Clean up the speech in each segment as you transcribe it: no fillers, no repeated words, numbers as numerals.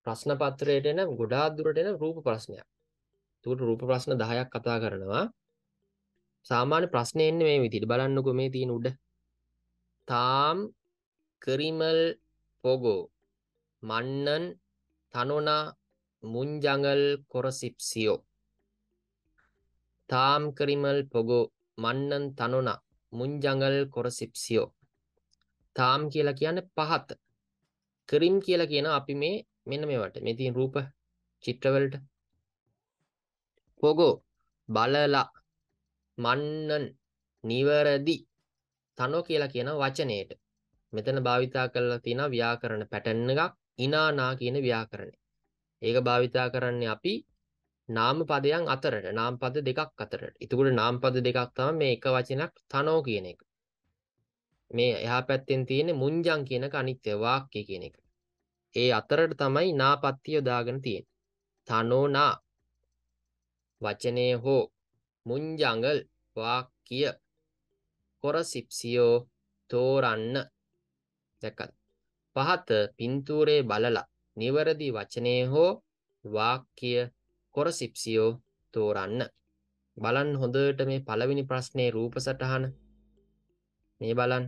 ප්‍රශ්න පත්‍රයට එන ගොඩාක් දුරට එන රූප ප්‍රශ්නයක්. ඒකට රූප ප්‍රශ්න 10ක් කතා කරනවා. සාමාන්‍ය ප්‍රශ්නේ එන්නේ මේ විදිහට. බලන්නකෝ මේ තියෙන උඩ. තාම් කරිමල් පොගෝ මන්නන් තනොනා මුංජංගල් කොරසිප්සියෝ. තාම් කරිමල් පොගෝ මන්නන් තනොනා මුංජංගල් කොරසිප්සියෝ. තාම් කියලා කියන්නේ පහත. කරිම් කියලා කියන අපි මේ මෙන්න මේවට මේ තියෙන රූප චිත්‍රවලට පොගෝ බලලා මන්නන් නිවැරදි තනෝ කියලා කියන වචනයට මෙතන භාවිතා කරලා තියෙන ව්‍යාකරණ පැටර්න් එකක් ඉනානා කියන ව්‍යාකරණය. ඒක භාවිතා කරන්නේ අපි නාම පදයන් අතරට නාම පද දෙකක් අතරට. එතකොට නාම පද දෙකක් තමයි මේ එක වචනයක් තනෝ කියන එක. මේ එහා පැත්තෙන් තියෙන්නේ මුංජං කියනක අනිත්‍ය වාක්‍ය කියන එක. ඒ අතරට තමයි නාපත්‍ය යොදාගෙන තියෙන්නේ. තනෝනා වචනේ හෝ මුංජංගල් වාක්‍ය කොරසිප්සියෝ තෝරන්න. දැක්කද? පහත පින්තූරේ බලලා නිවැරදි වචනේ හෝ වාක්‍ය කොරසිප්සියෝ තෝරන්න. බලන්න හොඳට මේ පළවෙනි ප්‍රශ්නේ රූප සටහන. මේ බලන්න.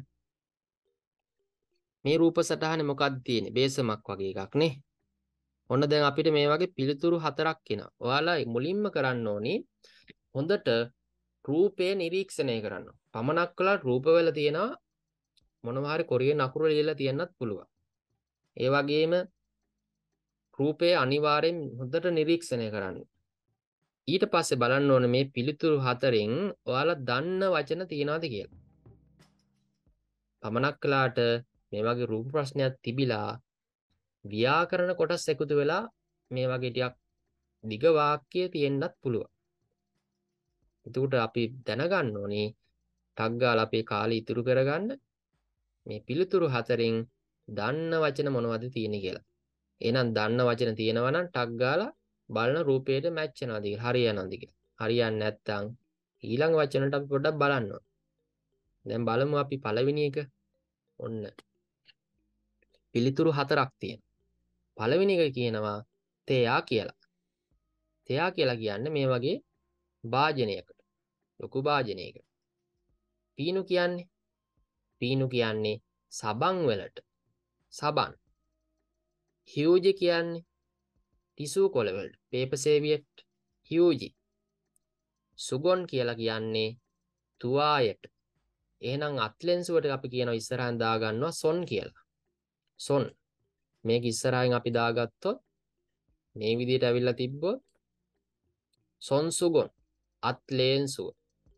මේ රූප සටහනේ මොකක්ද තියෙන්නේ? බේසමක් වගේ එකක් නේ. ඔන්න දැන් අපිට මේ වගේ පිළිතුරු 4ක් එනවා. ඔයාලා මුලින්ම කරන්න ඕනි හොඳට රූපය නිරීක්ෂණය කරන්න. පමණක් කළා රූපවල තියෙනවා මොනවා හරි කොරියන් අකුරු ලියලා තියෙන්නත් පුළුවන්. ඒ වගේම රූපය අනිවාර්යෙන් හොඳට නිරීක්ෂණය කරන්න. ඊට පස්සේ බලන්න ඕනේ මේ පිළිතුරු 4න් ඔයාලා දන්න වචන තියනවාද කියලා. පමණක් කළාට මේ වගේ රූප ප්‍රශ්නයක් තිබිලා ව්‍යාකරණ කොටස් එකතු වෙලා මේ වගේ ටිකක් දිග වාක්‍ය තියෙන්නත් පුළුවන්. එතකොට අපි දැනගන්න ඕනේ ටක් ගාලා අපේ කාලය ඉතුරු කරගන්න මේ පිළිතුරු 4න් දන්න වචන මොනවද තියෙන්නේ කියලා. එහෙනම් දන්න වචන තියෙනවා නම් ටක් ගාලා බලන රූපයට මැච් වෙනවද කියලා හරියනවද කියලා. හරියන්නේ නැත්නම් ඊළඟ වචනට අපි පොඩ්ඩක් බලන්න ඕනේ. දැන් බලමු අපි පළවෙනි එක. ඔන්න පිළිතුරු 4ක් තියෙනවා. පළවෙනි එක කියනවා තෙයා කියලා. තෙයා කියලා කියන්නේ මේ වගේ භාජනයකට. ලොකු භාජනයකට. පීනු කියන්නේ සබන් වලට. සබන්. හියුජි කියන්නේ ටිෂු කොළ වලට. පේපර් සේවියට් හියුජි. සුගොන් කියලා කියන්නේ තුවායට. එහෙනම් අත්ලෙන්සුවට අපි කියනවා ඉස්සරහින් දාගන්නවා සොන් කියලා. සොන්. මේක ඉස්සරහින් අපි දාගත්තොත් මේ විදිහට ඇවිල්ලා තිබ්බොත් සොන් සුගොන් අත්ලෙන්සුව.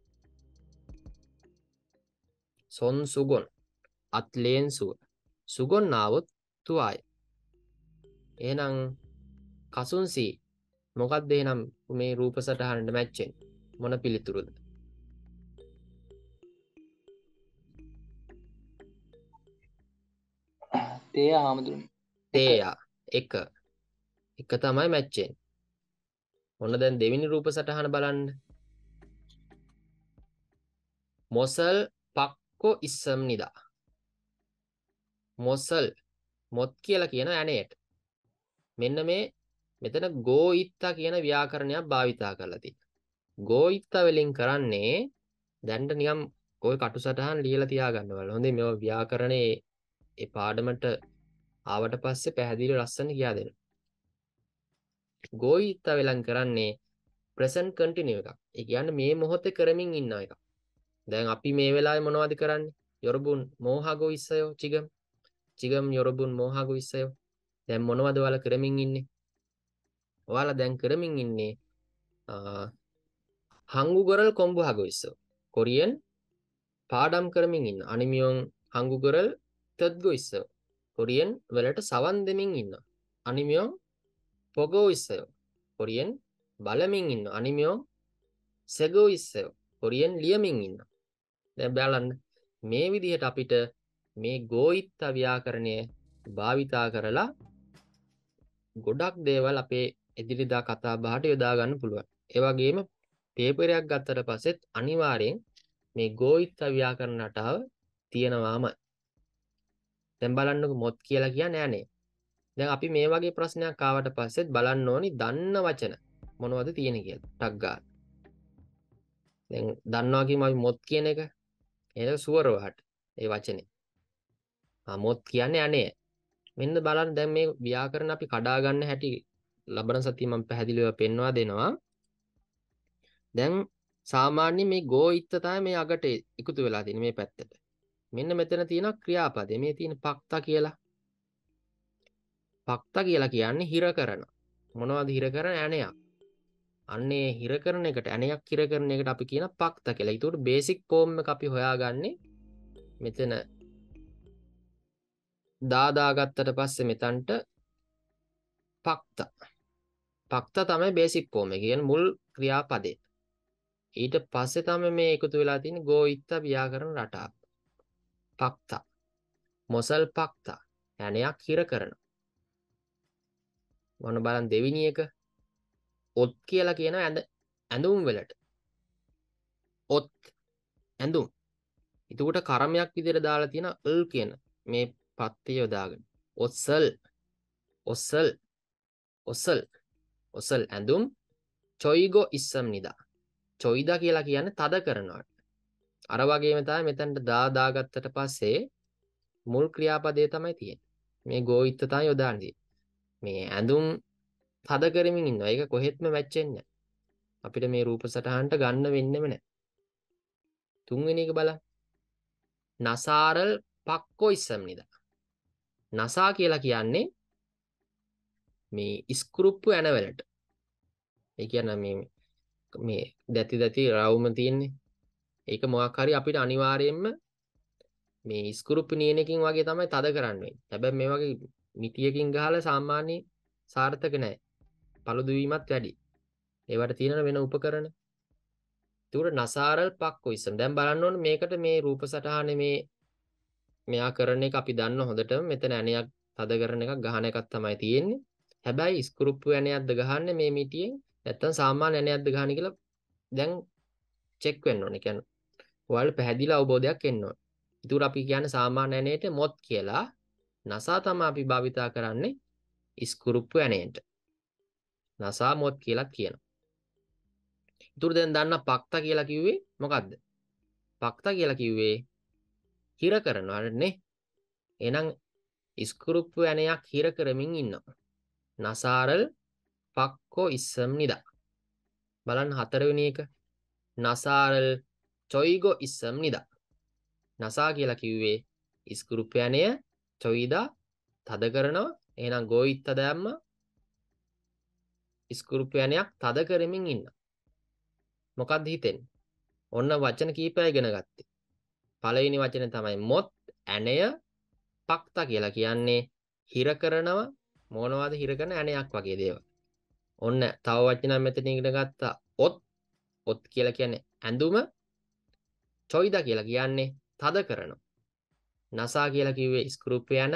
සොන් සුගොන් අත්ලෙන්සුව. සුගොන් ආවොත් තුවාය. එහෙනම් කසුන්සි මොකක්ද එහෙනම් මේ රූප සටහනට මැච් වෙන්නේ? මොන පිළිතුරුද? තේ ආමතුරුනි. තේයා එක තමයි මැච් වෙන්නේ. ඔන්න දැන් දෙවෙනි රූප සටහන බලන්න. මොසල් පක්කො ඉස්සම් නිදා. මොසල් මොත් කියලා කියන ඇණයට. මෙන්න මේ මෙතන ගෝයිත්තා කියන ව්‍යාකරණයක් භාවිතා කරලා තියෙනවා. ගෝයිත්තා වලින් කරන්නේ දැන්ට නිකම් ඔය කටු සටහන් ලියලා තියාගන්නවල. හොඳේ මේවා ව්‍යාකරණේ ඒ පාඩමට ආවට පස්සේ පැහැදිලි ලස්සන කියා දෙන්න. ගෝයිත්තා වෙලන් කරන්නේ ප්‍රසන්ට් කන්ටිනියු එකක්. ඒ කියන්නේ මේ මොහොතේ කරමින් ඉන්න එක. දැන් අපි මේ වෙලාවේ මොනවද කරන්නේ? යොරබුන් මෝහාගෝ ඉස්සයෝ චිගම්. චිගම් යොරබුන් මෝහාගෝ ඉස්සයෝ. දැන් මොනවද ඔයාලා කරමින් ඉන්නේ? ඔයාලා දැන් කරමින් ඉන්නේ හංගුගරල් කොම්බු හගෝ ඉස්සෝ. කොරියන් පාඩම් කරමින් ඉන්න. අනිමියොන් හංගුගරල් තත්ගෝ ඉස්සෝ. කොරියන් වලට සවන් දෙමින් ඉන්න. අනිමියොන් පොගෝ ඉස්සයෝ. කොරියන් බලමින් ඉන්න. අනිමියොන් සෙගෝ ඉස්සයෝ. කොරියන් ලියමින් ඉන්න. දැන් බලන්න මේ විදිහට අපිට මේ ගෝයිත්ත ව්‍යාකරණය භාවිතා කරලා ගොඩක් දේවල් අපේ එදිරිදා කතා බහට යොදා ගන්න පුළුවන්. ඒ වගේම පේපරයක් ගත්තට පස්සෙත් අනිවාර්යෙන් මේ ගෝයිත්ත ව්‍යාකරණ රටාව තියෙනවාමයි. දැන් බලන්නකො මොත් කියලා කියන්නේ ඇනේ. දැන් අපි මේ වගේ ප්‍රශ්නයක් ආවට පස්සෙත් බලන්න ඕනි දන්න වචන මොනවද තියෙන්නේ කියලා. ටක් ගාලා. දැන් දන්නවා කියමු අපි මොත් කියන එක. ඒක සුවර වහට. ඒ වචනේ. මොත් කියන්නේ අනේ. මෙන්න බලන්න දැන් මේ ව්‍යාකරණ අපි කඩා ගන්න හැටි ලබන සතිය මම පැහැදිලිව පෙන්වා දෙනවා. දැන් සාමාන්‍ය මේ ගෝයිත්ත තමයි මේ අගට එකතු වෙලා තියෙන්නේ මේ පැත්තට. මෙන්න මෙතන තියෙන ක්‍රියාපදේ. මේ තියෙන පක්ත කියලා. පක්ත කියලා කියන්නේ හිර කරන. මොනවද හිර කරන ඇණයක්. අන්නේ හිර කරන එකට ඇණයක් හිර කරන එකට අපි කියන පක්ත කියලා. ඒකට බේසික් ෆෝම් එක අපි හොයාගන්නේ මෙතන දාගත්තට පස්සේ මෙතනට පක්ත. පක්ත තමයි බේසික් ෆෝම් එක. කියන්නේ මුල් ක්‍රියාපදේ. ඊට පස්සේ තමයි මේ එකතු වෙලා තියෙන ගෝයිත්ත ව්‍යාකරණ රටාව. පක්ත. මොසල් පක්ත. ඇණයක් හිර කරන. මොන බලන් දෙවිනි එක ඔත් කියලා කියන ඇඳුම් වලට. ඔත් ඇඳුම්. එතකොට කර්මයක් විදිහට දාලා තියෙන ල් කියන මේ පත්‍ය යොදාගෙන. ඔස්සල්. ඔස්සල්. ඔස්සල්. ඔස්සල් ඇඳුම් චොයිගෝ ඉස්සම් නිදා. චොයිදා කියලා කියන්නේ තද කරනවා. අර වගේම තමයි මෙතනට දාගත්තට පස්සේ මුල් ක්‍රියාපදේ තමයි තියෙන්නේ. මේ ගෝයිත්ත තමයි යොදාන්නේ. මේ ඇඳුම් තද කරමින් ඉන්නවා. ඒක කොහෙත්ම වැච්චෙන්නේ නැහැ. අපිට මේ රූප සටහනට ගන්න වෙන්නෙම නැහැ. තුන්වෙනි එක බලන්න. නසාරල් පක්කෝ ඉස්සම් නිදා. නසා කියලා කියන්නේ මේ ඉස්කුරුප්පු ඇනවලට. ඒ කියන්නේ මේ දැති රවුම තියෙන්නේ. ඒක මොකක් හරි අපිට අනිවාර්යයෙන්ම මේ ඉස්කුරුප්පු නියනකින් වගේ තමයි තද කරන්න වෙන්නේ. හැබැයි මේ වගේ මිටියකින් ගහලා සාමාන්‍ය සාර්ථක නැහැ. පළුදු වීමත් වැඩි. ඒවට තියෙන වෙන උපකරණ. ඒකට නසාරල් පක්කෝ ඉස්සම්. දැන් බලන්න ඕනේ මේකට මේ රූප සටහනේ මෙයා කරන එක අපි දන්න හොඳටම මෙතන ඇණයක් තද කරන එකක් ගහන එකක් තමයි තියෙන්නේ. හැබැයි ඉස්කුරුප්පු ඇණයක්ද ගහන්නේ මේ මිටියෙන් නැත්නම් සාමාන්‍ය ඇණයක්ද ගහන්නේ කියලා දැන් චෙක් වෙන්න ඕනේ. කියන්නේ ඔයාලට පැහැදිලි අවබෝධයක් එන්න ඕනේ. ඒකට අපි කියන්නේ සාමාන්‍ය ඇණයට මොත් කියලා. නසා තමයි අපි භාවිතා කරන්නේ ඉස්කුරුප්පු ඇණයට. නසා මොත් කියලා කියනවා. ඒකට දැන් දන්න පක්ත කියලා කිව්වේ මොකද්ද? පක්ත කියලා කිව්වේ හිර කරනවා නේ. එහෙනම් ඉස්කුරුප්පු ඇණයක් හිර කරමින් ඉන්නවා. නසාරල් පක්කෝ ඉස්සම් නිදා. බලන්න හතරවෙනි එක. නසාරල් චොයිගෝ ඉස්සම් නිදා. නසා කියලා කිව්වේ ඉස්කුරුප්පු ඇණය චොයිදා තද කරනවා. එහෙනම් ගෝයිත්ත දැම්ම ඉස්කුරුප්පු ඇණයක් තද කරමින් ඉන්නවා. මොකක්ද හිතෙන්නේ? ඔන්න වචන කීපය ඉගෙන ගත්තේ. පළවෙනි වචනේ තමයි මොත් ඇණය පක්ත කියලා කියන්නේ හිර කරනවා. මොනවද හිර කරන ඇණයක් වගේ දේවල්. ඔන්න තව වචනයක් මෙතන ඉගෙන ගත්තා. ඔත් කියලා කියන්නේ ඇඳුම. චොයිදා කියලා කියන්නේ තද කරනවා. නසා කියලා කිව්වේ ඉස්කුරුප්පු ඇණ.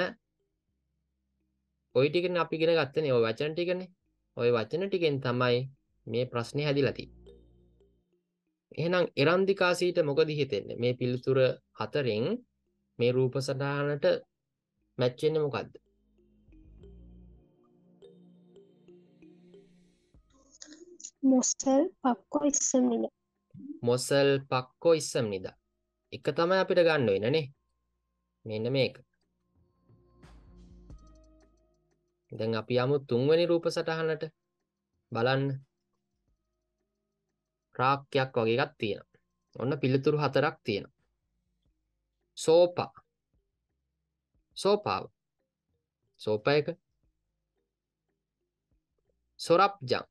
ওই ටිකනේ අපි ඉගෙන ගත්තනේ. ওই වචන ටිකනේ. ওই වචන ටිකෙන් තමයි මේ ප්‍රශ්නේ හැදිලා තියෙන්නේ. එහෙනම් එරන්දිකාසීට මොකද හිතෙන්නේ? මේ පිළිතුර හතරෙන් මේ රූප සටහනට මැච් වෙන්නේ මොකද්ද? මොසල් පක්කෝ ඉස්සම් නිදා. මොසල් පක්කෝ ඉස්සම් නිදා. එක තමයි අපිට ගන්න වෙන නේ. මෙන්න මේක. දැන් අපි යමු තුන්වෙනි රූප සටහනට. බලන්න. රාක්කයක් වගේ එකක් තියෙනවා. ඔන්න පිළිතුරු හතරක් තියෙනවා. සෝපා. සෝපාව. සෝපා එක. සොරප්ජං.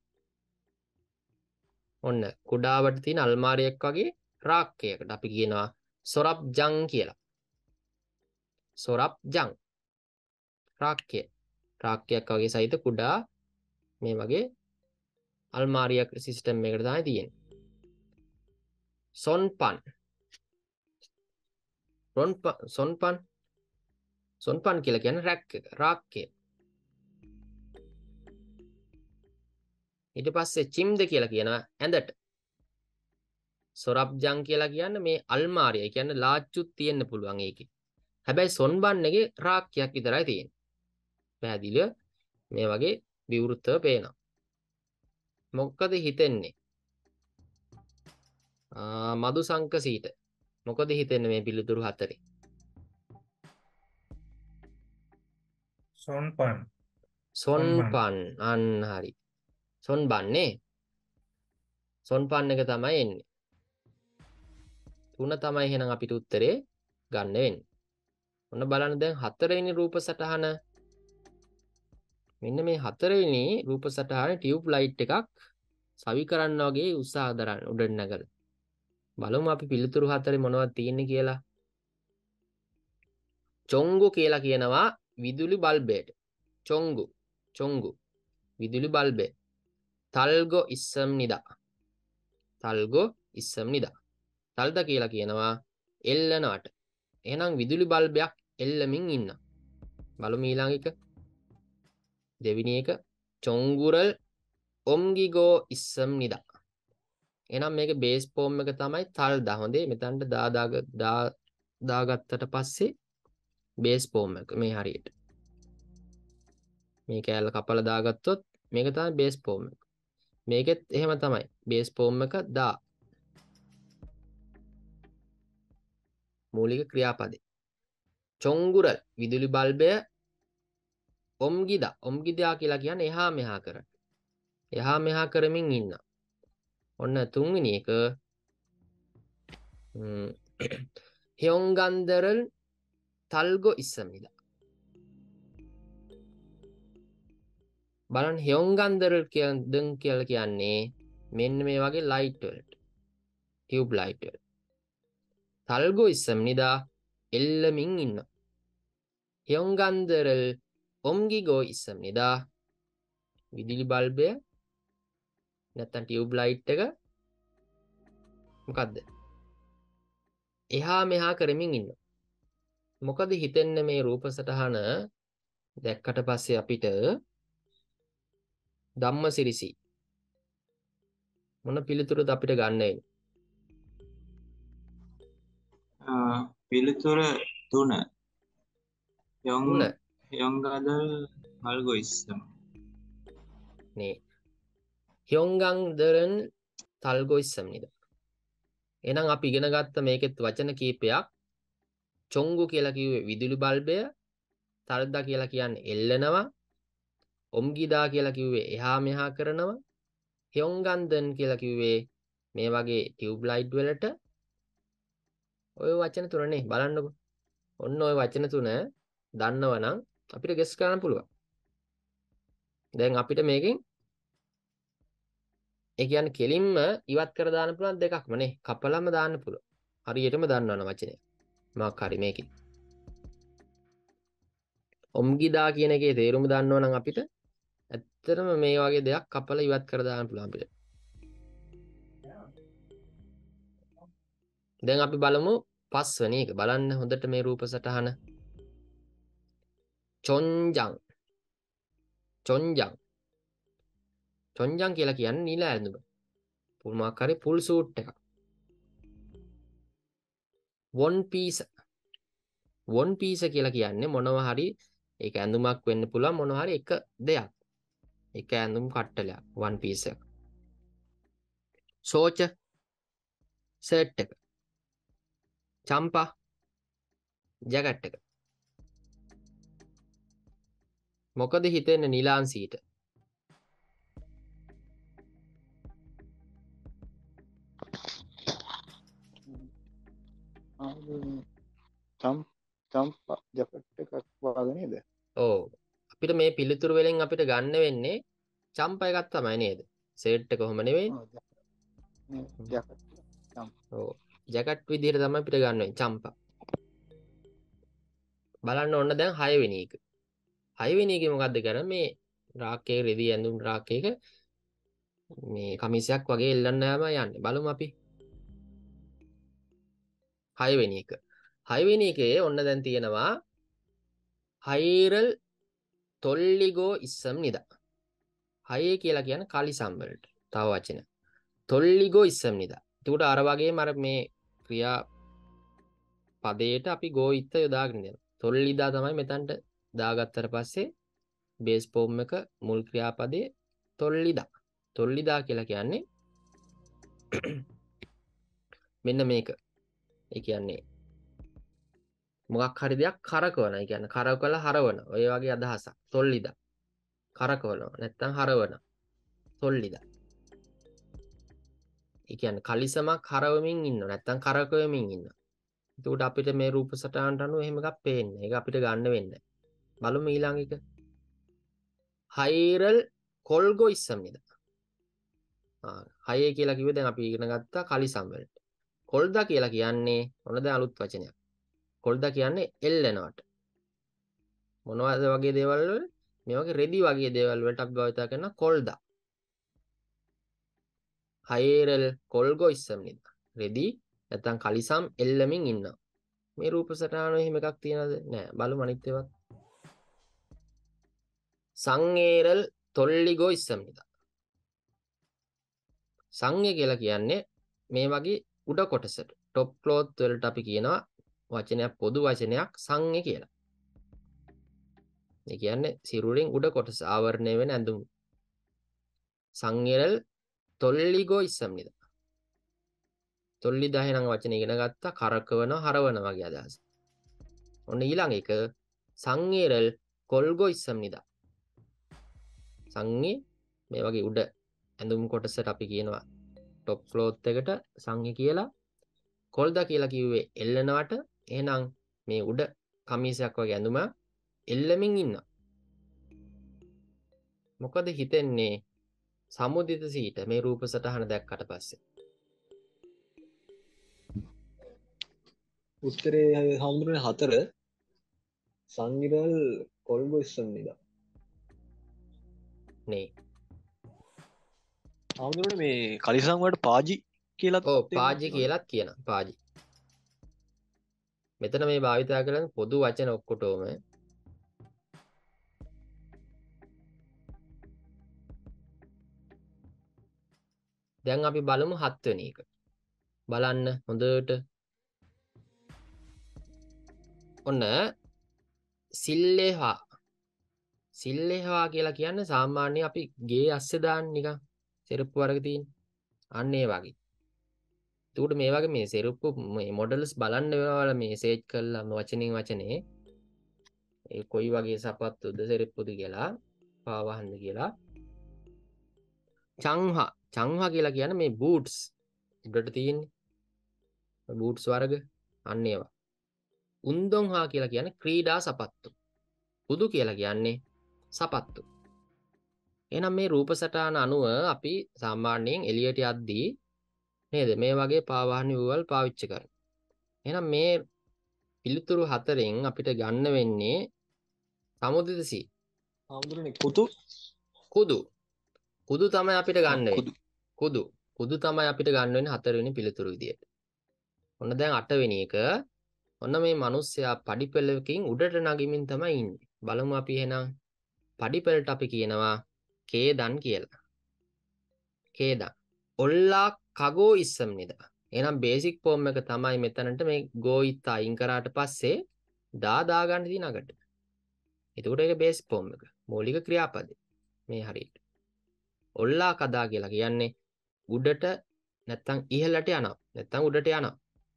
ඔන්න කුඩාවට තියෙන අල්මාරියක් වගේ රාක්කයකට අපි කියනවා සොරප්ජං කියලා. සොරප්ජං. රාක්කය. රාක්කයක් වගේ සහිත කුඩා මේ වගේ අල්මාරියක් සිස්ටම් එකකට තමයි තියෙන්නේ. සොන්පන්. සොන්පන්. සොන්පන් කියලා කියන්නේ රැක් එක. රාක්කය. ඊට පස්සේ චිම්ද කියලා කියනවා ඇඳට. සොරප්ජං කියලා කියන්නේ මේ අල්මාරිය. ඒ කියන්නේ ලාච්චුත් තියෙන්න පුළුවන් ඒකේ. හැබැයි සොන්බන් එකේ රාක්කයක් විතරයි තියෙන්නේ. පැහැදිලිව මේ වගේ විවෘතව පේනවා. මොකද හිතෙන්නේ? මදු සංකසීට මොකද හිතෙන්නේ මේ පිළිතුරු හතරේ? සොන්පන්. සොන්පන්. අන්න හරි. සොන්බන්නේ. සොන්පන් එක තමයි එන්නේ. 3 තමයි එහෙනම් අපිට උත්තරේ ගන්න වෙන්නේ. ඔන්න බලන්න දැන් 4 වෙනි රූප සටහන. මෙන්න මේ 4 වෙනි රූප සටහනේ ටියුබ් ලයිට් එකක් සවි කරන්න වගේ උත්සාහ දරන උඩට නැගලා. බලමු අපි පිළිතුරු 4 මොනවද තියෙන්නේ කියලා. චොංගු කියලා කියනවා විදුලි බල්බයට. චොංගු විදුලි බල්බය. තල්ගෝ ඉස්සම්නිදා. තල්ද කියලා කියනවා එල්ලනවට. එහෙනම් විදුලි බල්බයක් එල්ලමින් ඉන්න. බලමු ඊළඟ එක. දෙවෙනි එක චොංගුරල් ඔම්ගිගෝ ඉස්සම්නිදා. එහෙනම් මේක බේස් ෆෝම් එක තමයි තල්දා. හොඳේ මෙතනට දාගත්තට පස්සේ බේස් ෆෝම් එක මේ හරියට. මේ කෑල්ල කපලා දාගත්තොත් මේක තමයි බේස් ෆෝම් එක. මේකෙත් එහෙම තමයි. බේස් ෆෝම් එක දා. මූලික ක්‍රියාපදේ. චොංගුරල් විදුලි බල්බය ඔම්ගිදා කියලා කියන්නේ එහා මෙහා කරන. එහා මෙහා කරමින් ඉන්න. ඔන්න තුන්වෙනි එක හ්‍යොංගන්දරල් තල්ගෝ ඉස්සම්නිදා. බලන්න හ්‍යොංගන්දරල් කියලා කියන්නේ මෙන්න මේ වගේ ලයිට් වලට. ටියුබ් ලයිට් වල. තල්ගෝ ඉස්සම්නිදා එල්ලමින් ඉන්න. හ්‍යොංගන්දරල් ඔම්ගිගෝ ඉස්සම්නිදා විදුලි බල්බය නැත්තම් ටියුබ් ලයිට් එක මොකද්ද? එහා මෙහා කරමින් ඉන්න. මොකද හිතෙන්නේ මේ රූප සටහන දැක්කට පස්සේ අපිට ධම්මසිරිසි මොන පිළිතුරද අපිට ගන්න වෙන්නේ? පිළිතුර 3. යොංගදල් මල්ගෝ ඉස්සම්. නේ. හ්‍යොංගන්දරන් තල්ගෝ ඉස්සම්නිදා. එහෙනම් අපි ඉගෙන ගත්ත මේකෙත් වචන කීපයක්. චොංගු කියලා කිව්වේ විදුලි බල්බය. තල්දා කියලා කියන්නේ එල්ලනවා. ඔම්ගිදා කියලා කිව්වේ එහා මෙහා කරනවා. හ්‍යොංගන්දන් කියලා කිව්වේ මේ වගේ ටියුබ් ලයිට් වලට. ඔය වචන තුනනේ බලන්නකො. ඔන්න ඔය වචන තුන දන්නවනම් අපිට ගෙස් කරන්න පුළුවන්. දැන් අපිට මේකෙන් ඒ කියන්නේ කෙලින්ම ඉවත් කර දාන්න පුළුවන් දෙකක්ම නේ. කපලම දාන්න පුළුවන්. හරියටම දන්නවන වචනේ. මොකක් හරි මේකේ. ඔම්ගිදා කියන එකේ තේරුම දන්නවනම් අපිට ඇත්තටම මේ වගේ දෙයක් කපලා ඉවත් කර දාන්න පුළුවන් අපිට. දැන් අපි බලමු පස්වෙනි එක. බලන්න හොඳට මේ රූප සටහන. චොන්ජං කියලා කියන්නේ නිල ඇඳුම. පුල්මක් හරි ෆුල් සූට් එකක්. වොන් පීස කියලා කියන්නේ මොනවා හරි ඒක ඇඳුමක් වෙන්න පුළුවන් මොනවා හරි එක දෙයක්. එක ඇඳුම් කට්ටලයක් වන් පීස් එක. සෝච සර්ට් එක. චම්පා ජැකට් එක. මොකද හිතෙන්නේ නිලාන්සීට? චම්පා ජැකට් එකක් වගේ නේද? ඔව්. අපිට මේ පිළිතුරු වලින් අපිට ගන්න වෙන්නේ චම්පා එකක් තමයි නේද? සර්ට් එක කොහොම නෙවෙයි. ඔව්. ජැකට් විදිහට තමයි අපිට ගන්න වෙන්නේ චම්පා. බලන්න ඕන දැන් 6 වෙනි එක. 6 වෙනි එකේ මොකද්ද කරන්නේ? මේ රාක්කේ රෙදි ඇඳුම් රාක්කේක මේ කමිසයක් වගේ එල්ලන්න යාම යන්නේ. බලමු අපි. 6 වෙනි එක. 6 වෙනි එකේ ඔන්න දැන් තියෙනවා හයිරල් තොල්ලිගෝ ඉස්සම් නිදා. 6 කියලා කියන්නේ කලිසම් වලට. තව වචන. තොල්ලිගෝ ඉස්සම් නිදා. ඒකට අර වගේම අර මේ ක්‍රියා පදයට අපි ගෝ ඉත්ත යොදාගෙන යනවා. තොල්ලිදා තමයි මෙතනට දාගත්තට පස්සේ බේස් ෆෝම් එක මුල් ක්‍රියාපදයේ තොල්ලිදා. තොල්ලිදා කියලා කියන්නේ මෙන්න මේක. ඒ කියන්නේ මොකක් හරි දෙයක් කරකවන. ඒ කියන්නේ කරකවලා හරවන. ඔය වගේ අදහසක්. තොල්ලිදා. කරකවනවා. නැත්තම් හරවන. තොල්ලිදා. ඒ කියන්නේ කලිසමක් හරවමින් ඉන්නව. නැත්තම් කරකවමින් ඉන්නවා. එතකොට අපිට මේ රූප සටහනට අනුව එහෙම එකක් පේන්නේ. ඒක අපිට ගන්න වෙන්නේ. බලමු ඊළඟ එක. හයිරල් කොල්ගෝ ඉස්සම්නිද. හයේ කියලා කිව්වේ දැන් අපි ඉගෙන ගත්තා කලිසම් වලට. කොල්දා කියලා කියන්නේ මොන දැන් අලුත් වචනයක්. කොල්දා කියන්නේ එල්ලෙනවට. මොනවද වගේ දේවල් වල මේ වගේ රෙදි වගේ දේවල් වලට අපි භාවිත කරන කොල්දා. හයිරල් කොල්ගෝ ඉස්සම්නිද. රෙදි නැත්තම් කලිසම් එල්ලමින් ඉන්නවා. මේ රූප සටහන එහෙම එකක් තියනද? නෑ. බලමු අනිත් ඒවා. සංගේරල් තොල්ලිගෝ ඉස්සම්නිද. සංඝය කියලා කියන්නේ මේ වගේ උඩ කොටසට টොප් ක්ලොත් වලට අපි කියනවා වචනයක් පොදු වචනයක් සංඝය කියලා. ඒ කියන්නේ සිරුරෙන් උඩ කොටස ආවරණය වෙන ඇඳුම්. සංඝයරල් තොල්ලිගෝ ඉස්සම්නිද. තොල්ලිදා එහෙනම් වචන ඉගෙන ගත්තා කරකවන හරවන වගේ අදහස. ඔන්න ඊළඟ එක සංඝයරල් කොල්ගෝ ඉස්සම්නිද. සංඝේ මේ වගේ උඩ ඇඳුම් කොටසට අපි කියනවා টොප් ක්ලොත් එකට සංඝ කියලා. කොල්දා කියලා කිව්වේ එල්ලනවට. එහෙනම් මේ උඩ කමීසයක් වගේ ඇඳුම එල්ලමින් ඉන්නවා. මොකද හිතෙන්නේ සමුදිත සීට මේ රූප සටහන දැක්කට පස්සේ? උත්තරේ හඳුනන 4 සංගිරල් කොල්ගෝ ඉස්සම්නිද. නේ. හඳුනන මේ කලිසම් වලට පාජි කියලාත් ඔව් තේරුම් පාජි තියෙනවා. කියලාත් කියනවා. පාජි. මෙතන මේ භාවිතා කරන පොදු වචන ඔක්කොටම දැන් අපි බලමු 7 වෙනි එක. බලන්න හොඳට. ඔන්න සිල්ලේහා. සිල්ලේහා කියලා කියන්නේ සාමාන්‍ය අපි ගේ අස්සේ දාන්න නිකන් සෙරප්පු වර්ග තියෙන. අන්න ඒ වගේ. එතකොට මේ වගේ මේ සෙරප්පු මේ මොඩල්ස් බලන්න වෙනවා මේ සර්ච් කරලා වචනින් වචනේ ඒ කොයි වගේ සපත්තුද සෙරප්පුද කියලා පාවහන්න කියලා. චංහා. චංහා කියලා කියන්නේ මේ බූට්ස් උඩට තියෙන්නේ. බූට්ස් වර්ග අන්න ඒවා. උන්දොන්හා කියලා කියන්නේ ක්‍රීඩා සපත්තු. පුදු කියලා කියන්නේ සපත්තු. එහෙනම් මේ රූප සටහන අනුව අපි සාමාන්‍යයෙන් එළියට යද්දී නේද මේ වගේ පාවාහන වූවල් පාවිච්චි කරනවා. එහෙනම් මේ පිළිතුරු 4න් අපිට ගන්න වෙන්නේ සමුදිත සී. හඳුනන්නේ කුතු කුදු. කුදු තමයි අපිට ගන්න වෙන්නේ. කුදු. කුදු. කුදු තමයි අපිට ගන්න වෙන්නේ 4 වෙනි පිළිතුරු විදියට. ඔන්න දැන් 8 වෙනි එක. ඔන්න මේ මිනිස්සයා පඩිපෙළකින් උඩට නගිමින් තමයි ඉන්නේ. බලමු අපි එහෙනම් පඩිපෙළට අපි කියනවා කේදන් කියලා. කේදන්. ඔල්ලා කගෝ ඉස්සම්නිද. එහෙනම් බේසික් ෆෝම් එක තමයි මෙතනට මේ ගෝයිත් අයින් කරාට පස්සේ දා ගන්න තියෙන අගට. එතකොට ඒක බේස් ෆෝම් එක. මූලික ක්‍රියාපදේ. මේ හරියට. ඔල්ලා කදා කියලා කියන්නේ උඩට නැත්තම් ඉහළට යනවා. නැත්තම් උඩට යනවා.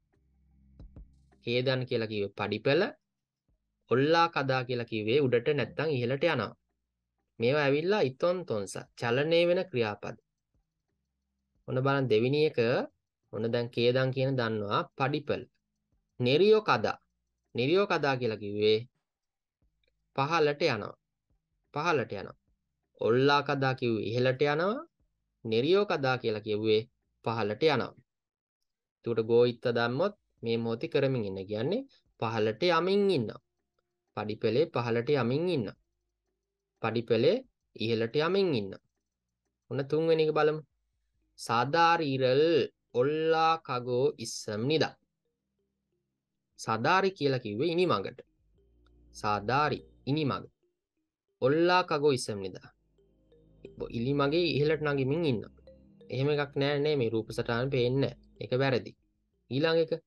කේදන් කියලා කිව්වේ පඩිපෙළ. ඔල්ලා කදා කියලා කිව්වේ උඩට නැත්තම් ඉහළට යනවා. මේවා ඇවිල්ලා ඉතොන් තොන්ස චලනය වෙන ක්‍රියාපද. ඔන්න බලන්න දෙවෙනි එක. ඔන්න දැන් කේදන් කියන දන්නවා පඩිපෙළ. නිරියෝ කදා. නිරියෝ කදා කියලා කිව්වේ පහළට යනවා. පහළට යනවා. ඔල්ලා කදා කිව්වේ ඉහළට යනවා. නිරියෝ කදා කියලා කිව්වේ පහළට යනවා. එතකොට ගෝයිත්ත දැම්මොත් මේ මොහොතේ කරමින් ඉන්න කියන්නේ පහළට යමින් ඉන්නවා. පඩිපෙළේ පහළට යමින් ඉන්නවා. පඩිපෙළේ ඉහළට යමින් ඉන්නවා. ඔන්න තුන්වෙනි එක බලමු. සාදාරීරල් ඔල්ලා කගෝ ඉස්සම්නිදා. සාදාරි කියලා කිව්වේ ඉනිමඟට. සාදාරි ඉනිමඟ. ඔල්ලා කගෝ ඉස්සම්නිදා. ඉලිමගේ ඉහළට නගිමින් ඉන්නවා. එහෙම එකක් නෑ නේ මේ රූප සටහන පේන්නේ නැහැ. ඒක වැරදි. ඊළඟ එක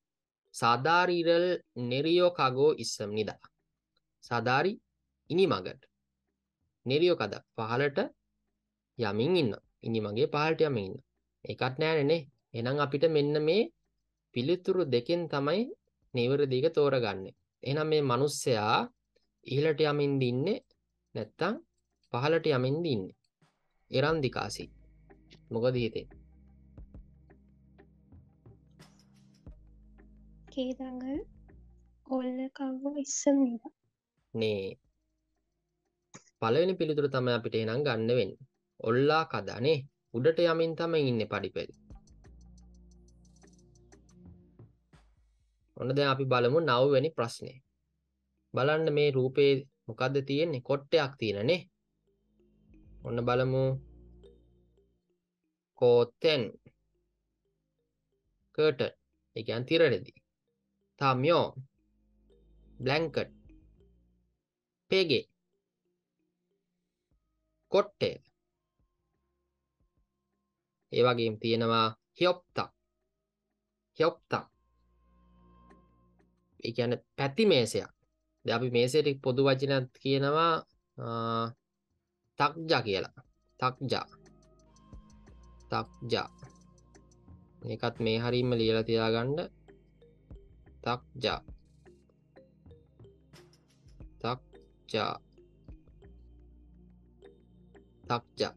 නිරියොකද පහලට යමින් ඉන්න. ඉනිමගේ පහලට යමින් ඉන්න. එකක් නෑනේ නේ. එහෙනම් අපිට මෙන්න මේ පිළිතුරු දෙකෙන් තමයි නිවැරදි එක තෝරගන්නේ. එහෙනම් මේ මිනිස්සයා ඉහළට යමින්ද ඉන්නේ නැත්තම් පහළට යමින්ද ඉන්නේ? එරන්දිකාසි. මොකද හිතෙන්නේ? கேதாங்கள் ඔල්ලකව්ව ඉස්සම්නිද නේ. පළවෙනි පිළිතුර තමයි අපිට එහෙනම් ගන්න වෙන්නේ. ඔල්ලා කදානේ. උඩට යමින් තමයි ඉන්නේ පඩිපෙළ. ඔන්න දැන් අපි බලමු 9 වෙනි ප්‍රශ්නේ. බලන්න මේ රූපේ මොකද්ද තියෙන්නේ? කොට්ටයක් තියෙනනේ. ඔන්න බලමු. කෝතෙන් curtain. ඒ කියන්නේ තිරරෙදි. තමයෝ blanket. පෙගේ. කොට්ටේ. ඒ වගේම තියෙනවා හියොප්තා. හියොප්තා. ඒ කියන්නේ පැති මේසයක්. දැන් අපි මේසෙට පොදු වචනයක් කියනවා තක්ජා කියලා. තක්ජා. තක්ජා. මේකත් මේ හරියම ලියලා තියාගන්න. තක්ජා. තක්ජා. තක්ජා.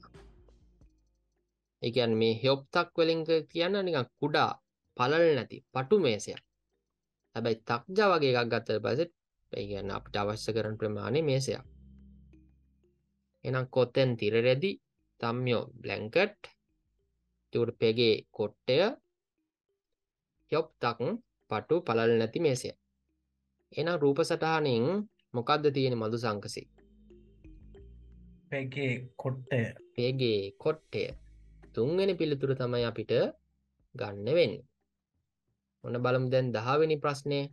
ඒ කියන්නේ මේ හියොප්තක් වලින් කියන්නේ නිකන් කුඩා පළල් නැති පටු මේසයක්. හැබැයි තක්ජා වගේ එකක් ගත්තට පස්සේ ඒ කියන්නේ අපිට අවශ්‍ය කරන ප්‍රමාණය මේසයක්. එහෙනම් කොතෙන් තිරරෙදි තම්යෝ බ්ලැන්කට් ඒකට පෙගේ කොට්ටය හියොප්තක් පටු පළල් නැති මේසය. එහෙනම් රූප සටහනින් මොකද්ද තියෙන්නේ මధు සංකසි? පෙගේ කොට්ටය. පෙගේ කොට්ටය. තුන්වෙනි පිළිතුර තමයි අපිට ගන්න වෙන්නේ. ඔන්න බලමු දැන් 10 වෙනි ප්‍රශ්නේ.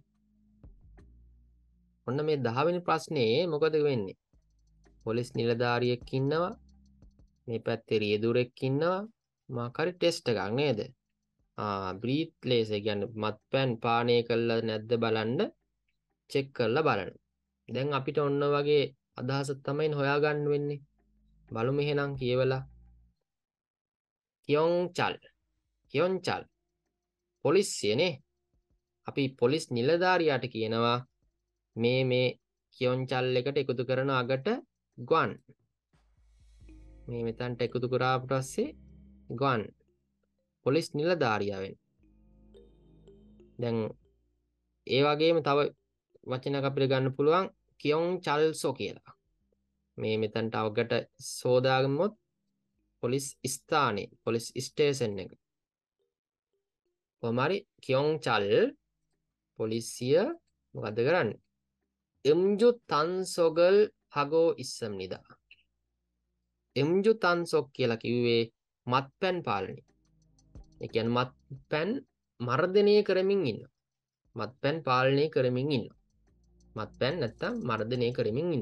ඔන්න මේ 10 වෙනි ප්‍රශ්නේ මොකද වෙන්නේ? පොලිස් නිලධාරියෙක් ඉන්නවා. මේ පැත්තේ රියදුරෙක් ඉන්නවා. මාකරි ටෙස්ට් එකක් නේද? බ්‍රීත්ලෙස් ඒ කියන්නේ මත්පැන් පානය කළා නැද්ද බලන්න චෙක් කරලා බලන්න. දැන් අපිට ඔන්න වගේ අදහසක් තමයි හොයාගන්න වෙන්නේ. බලමු එහෙනම් කියවලා. කියොන්චල්. කියොන්චල්. පොලිසියනේ. අපි පොලිස් නිලධාරියාට කියනවා මේ කියොන්චල් එකට එකතු කරන අගට ගුවන්. මේ මෙතනට එකතු කරාට පස්සේ ගුවන්. පොලිස් නිලධාරියා වෙන්නේ. දැන් ඒ වගේම තව වචනයක් අපිට ගන්න පුළුවන් කියොන්චල්සෝ කියලා. මේ මෙතනට අවකට සෝදාගමොත් පොලිස් ස්ථානේ පොලිස් ස්ටේෂන් එක. කොහමරි කියොන්චල් පොලිසිය මොකද කරන්නේ? එම්ජු තන්සොගල් හගෝ ඉස්සම්නිදා. එම්ජු තන්සොක් කියලා කිව්වේ මත්පැන් පාලනය. ඒ කියන්නේ මත්පැන් මර්ධනය කරමින් ඉන්න. මත්පැන් පාලනය කරමින් ඉන්න. මත්පැන් නැත්තම් මර්ධනය කරමින් ඉන්න.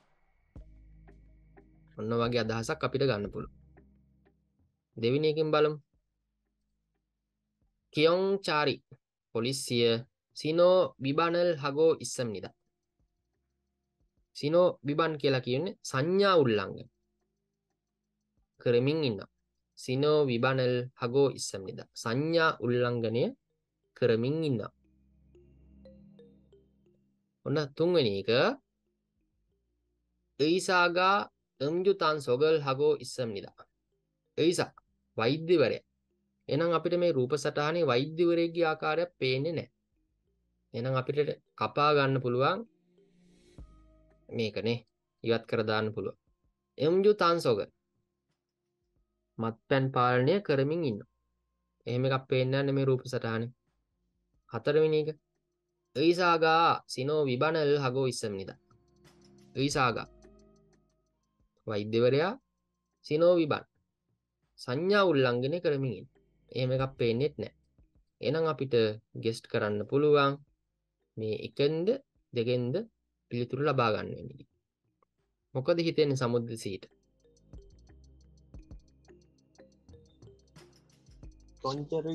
ඔන්න වගේ අදහසක් අපිට ගන්න පුළුවන්. දෙවෙනි එකෙන් බලමු. කියොන්චාරි පොලිසිය සිනෝ බිබනල් හගෝ ඉස්සම්නිදා. සිනෝ බිබන් කියලා කියන්නේ සංඥා උල්ලංඝන කරමින් ඉන්න. සිනෝ විබනල් හගෝ ඉස්සම්නිදා. සංඥා උල්ලංඝනය කරමින් ඉන්න. ඔන්න තුන්වෙනි එක එයිසාගා එම්ජුතන් සොගල් හගෝ ඉස්සම්නිදා. එයිසා වෛද්‍යවරයා. එහෙනම් අපිට මේ රූප සටහනේ වෛද්‍යවරයෙක්ගේ ආකාරයක් පේන්නේ නැහැ. එහෙනම් අපිට කපා ගන්න පුළුවන් මේකනේ. ඉවත් කර දාන්න පුළුවන්. එම්ජුතන් සොගල් මත්පැන් පාලනය කරමින් ඉන්න. එහෙම එකක් පේන්නේ නැහැ මේ රූප සටහනේ. හතරවෙනි එක එයිසාගා සිනෝ විබනල් හගෝ ඉස්සම්නිදා. එයිසාගා වෛද්‍යවරයා සිනෝ විබන් සංඥා උල්ලංඝනය කරමින් ඉන්න. එහෙම එකක් පේන්නේත් නැහැ. එහෙනම් අපිට ගෙස්ට් කරන්න පුළුවන් මේ එකෙන්ද දෙකෙන්ද පිළිතුරු ලබා ගන්න වෙන්නේ. මොකද හිතෙන්නේ සමුද්‍ර සීට? කොන්චරි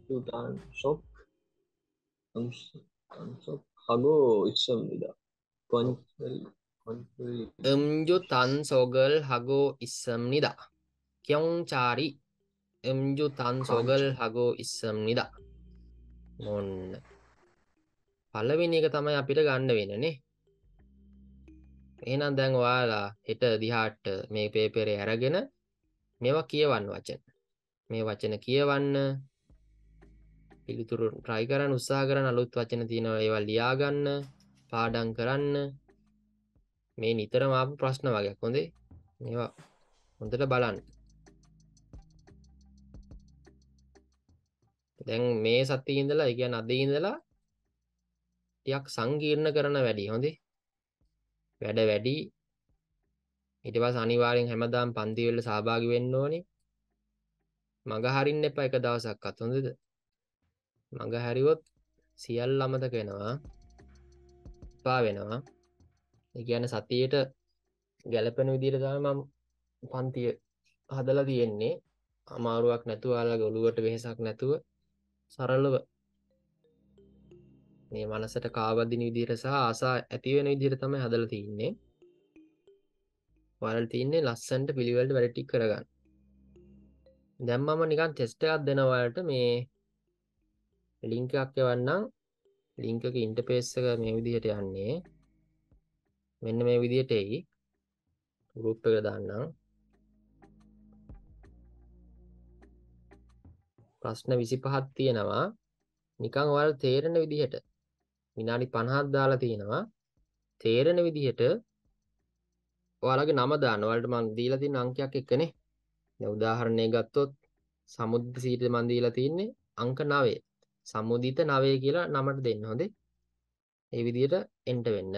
අම්සුතාන් ශොක් හගෝ ඉස්සම්නිදා. කොන්සල් 음주단속을 하고 있습니다. 경찰이 음주단속을 하고 있습니다. මොන්න පළවෙනි එක තමයි අපිට ගන්න වෙන්නේ. එහෙනම් දැන් ඔයාලා හෙට දිහාට මේ පේපරේ අරගෙන මේවා කියවන්න වචන. මේ වචන කියවන්න පිළිතුරු try කරන්න උත්සාහ කරන අලුත් වචන තියෙනවා ඒවා ලියා ගන්න පාඩම් කරන්න මේ නිතරම ආපු ප්‍රශ්න වගේක් හොඳේ මේවා හොඳට බලන්න දැන් මේ සතියේ ඉඳලා ඒ කියන්නේ අද ඉඳලා ටිකක් සංකීර්ණ කරන වැඩි හොඳේ වැඩ වැඩි ඊට පස්සේ අනිවාර්යෙන් හැමදාම පන්ති වල සහභාගී වෙන්න ඕනේ මග හරින්න එපා එක දවසක්වත් හොඳද මග හැරියොත් සියල්ල අමතක වෙනවා එපා වෙනවා ඒ කියන්නේ සතියේට ගැළපෙන විදිහට තමයි මම පන්තිය හදලා තියෙන්නේ අමාරුවක් නැතුව ඔයාලගේ ඔළුවට වෙහෙසක් නැතුව සරලව මේ මනසට කාවදින විදිහට සහ ආසා ඇති වෙන විදිහට තමයි හදලා තින්නේ ඔයාලට තින්නේ ලස්සනට පිළිවෙලට වැඩ ටික කරගන්න දැන් මම නිකන් ටෙස්ට් එකක් දෙනවා ඔයාලට මේ ලින්ක් එකක් එවන්නම් ලින්ක් එකේ ඉන්ටර්ෆේස් එක මේ විදිහට යන්නේ මෙන්න මේ විදිහට එයි ගෲප් එකට දාන්නම් ප්‍රශ්න 25ක් තියෙනවා නිකන් ඔයාලට තේරෙන විදිහට විනාඩි 50ක් දාලා තියෙනවා තේරෙන විදිහට ඔයාලගේ නම දාන්න ඔයාලට මම දීලා තියෙන අංකයක් එක්කනේ දැන් උදාහරණයක් ගත්තොත් සමුද්ද සීට මම දීලා තින්නේ අංක 9 සමුදිත 9 කියලා නමට දෙන්න හොඳේ ඒ විදිහට එන්ටර් වෙන්න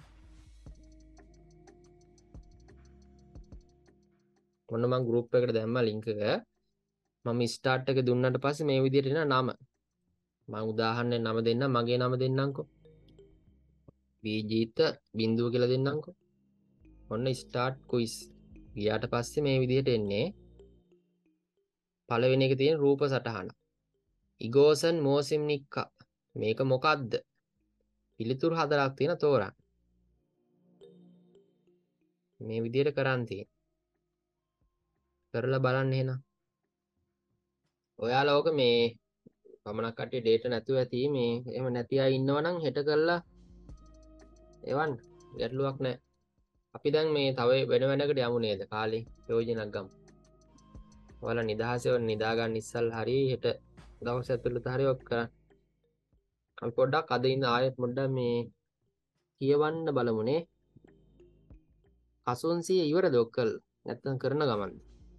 ඔන්න මම ගෲප් එකට දැම්මා ලින්ක් එක මම ස්ටාර්ට් එක දුන්නාට පස්සේ මේ විදිහට එන නම මම උදාහරණයක් නම දෙන්නම් මගේ නම දෙන්නම්කෝ විජිත බින්දුව කියලා දෙන්නම්කෝ ඔන්න ස්ටාර්ට් ක්විස් ගියාට පස්සේ මේ විදිහට එන්නේ පළවෙනි එකේ තියෙන රූප සටහන ඉගෝසන් මෝසිම්නික්කා මේක මොකද්ද පිළිතුරු හතරක් තියෙන තෝරන්න මේ විදිහට කරන් තියෙන කරලා බලන්න එහෙනම් ඔයාලා ඕක මේ පමණක් කට්ටිය ඩේටා නැතුව ඇති මේ එහෙම නැති අය ඉන්නවනම් හෙට කරලා එවන්න ගැටලුවක් නැහැ අපි දැන් මේ තව වෙන වෙනකට යමු නේද කාලේ ප්‍රයෝජනක් ගමු ඔයාලා නිදහසේ නිදා ගන්න ඉස්සල් හරි හෙට දවස් ඇතුළත හරි ඔක් කරන්න අපි පොඩ්ඩක් අද ඉන්න ආයෙත් පොඩ්ඩක් මේ කියවන්න බලමුනේ කසුන්සිය ඉවරද ඔක්කල් නැත්තම් කරන ගමන්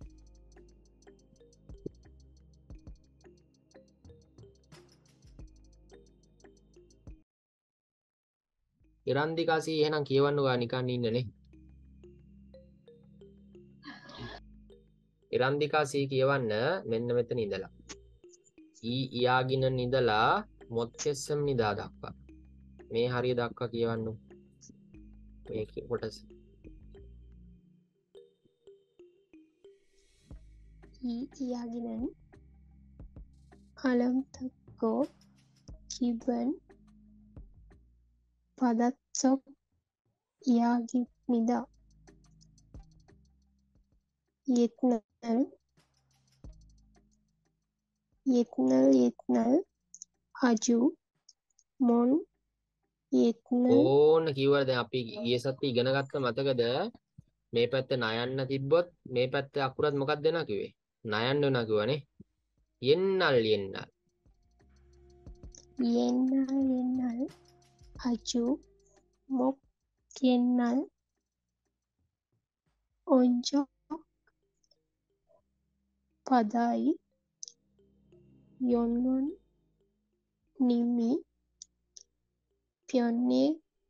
ඉරන්දිකාසී එහෙනම් කියවන්න ඔයා නිකන් ඉන්නනේ ඉරන්දිකාසී කියවන්න මෙන්න මෙතන ඉඳලා ඉයාගින ඉඳලා මොත්සෙස්සම් නිදා දක්වා මේ හරිය දක්වා කියවන්න මේ කොටස ඉයාගිනන් අලම්තකෝ කිබන් පදත්සොක් ඉයාගිනිදා යෙත්නල් අජු මොන් යෙත්නල් ඕන්න කිව්වද දැන් අපි ගිය සතියේ ඉගෙන ගත්ත මතකද මේ පැත්ත නයන්න තිබ්බොත් මේ පැත්ත අකුරත් මොකක්ද දෙනා කිව්වේ නයන්න වෙනවා කිව්වනේ යෙන්නල් අජු මොක් යෙන්නල් ඔංජොක් පදයි යොන්වොන් නිමි පියොන්නේ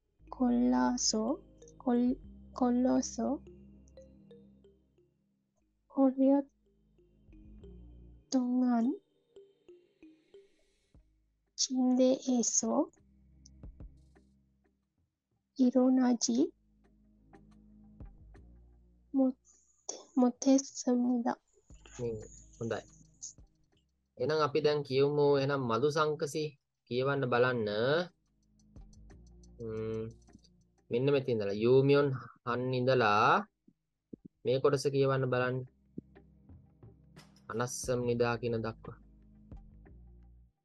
කොල්ලෝසෝ ඔරියොත් තොංගන් චින්දේ ඒසෝ ඉරෝනාජි මොතෙස්සමිදා හොඳයි එහෙනම් අපි දැන් කියමු එහෙනම් මදු සංකසි කියවන්න බලන්න මෙන්න මෙතන ඉඳලා යූමියොන් han ඉඳලා මේ කොටස කියවන්න බලන්න. අනස්සම් නිදා කියන දක්වා.